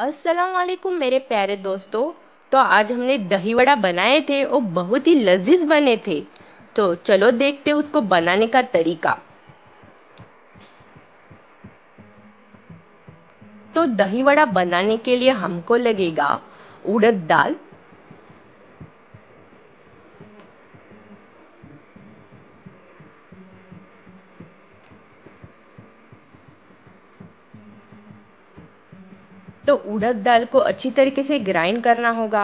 अस्सलाम वालेकुम मेरे प्यारे दोस्तों। तो आज हमने दही वड़ा बनाए थे और बहुत ही लजीज बने थे। तो चलो देखते उसको बनाने का तरीका। तो दही वड़ा बनाने के लिए हमको लगेगा उड़द दाल, तो उड़द दाल को अच्छी तरीके से ग्राइंड करना होगा।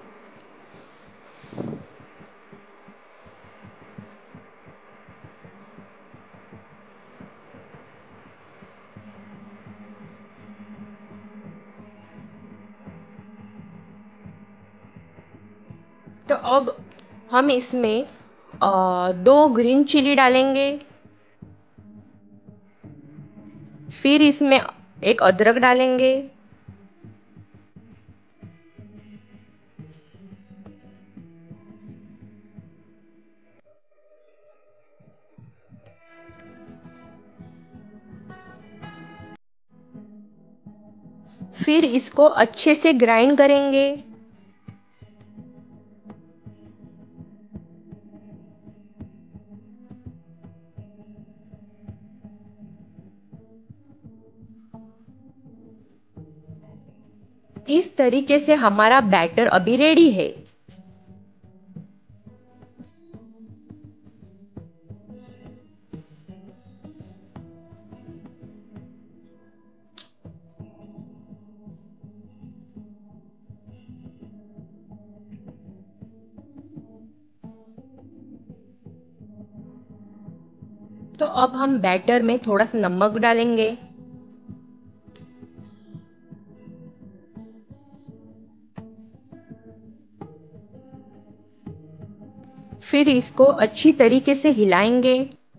तो अब हम इसमें दो ग्रीन चिली डालेंगे। फिर इसमें एक अदरक डालेंगे। फिर इसको अच्छे से ग्राइंड करेंगे। इस तरीके से हमारा बैटर अभी रेडी है। तो अब हम बैटर में थोड़ा सा नमक डालेंगे। फिर इसको अच्छी तरीके से हिलाएंगे।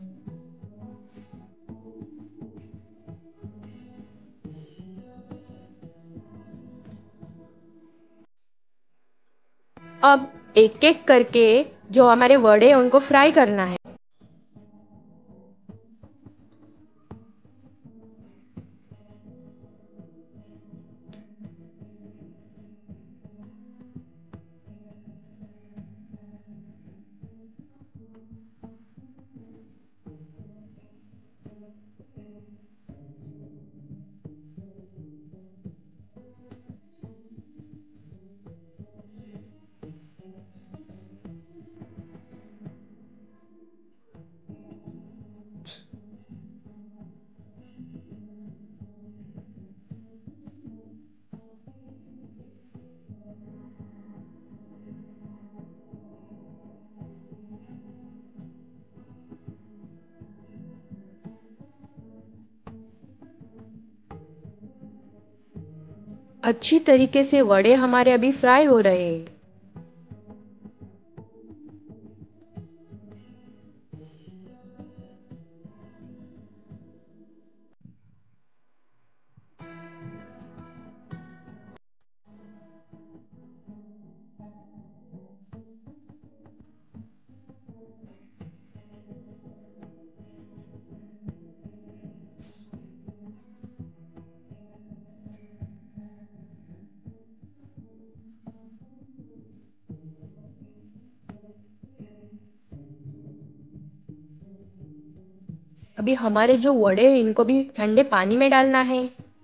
अब एक एक करके जो हमारे वड़े हैं उनको फ्राई करना है। अच्छी तरीके से वड़े हमारे अभी फ्राई हो रहे हैं। अभी हमारे जो वड़े हैं इनको भी ठंडे पानी में डालना है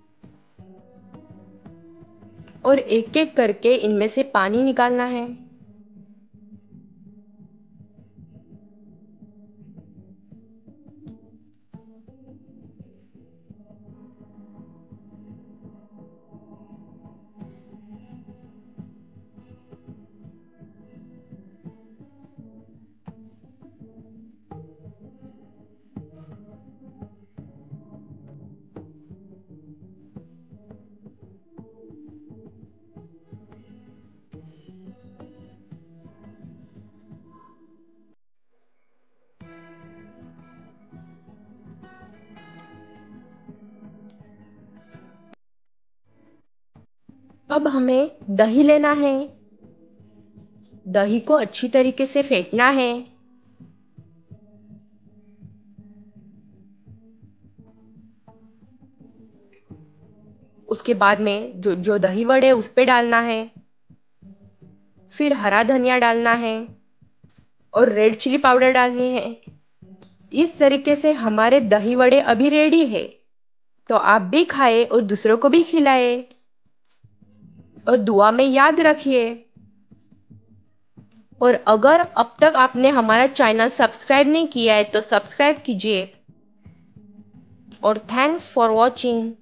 और एक एक करके इनमें से पानी निकालना है। अब हमें दही लेना है। दही को अच्छी तरीके से फेंटना है। उसके बाद में जो जो दही वड़े उस पे डालना है, फिर हरा धनिया डालना है और रेड चिली पाउडर डालनी है। इस तरीके से हमारे दही वड़े अभी रेडी है। तो आप भी खाए और दूसरों को भी खिलाए और दुआ में याद रखिए। और अगर अब तक आपने हमारा चैनल सब्सक्राइब नहीं किया है तो सब्सक्राइब कीजिए। और थैंक्स फॉर वॉचिंग।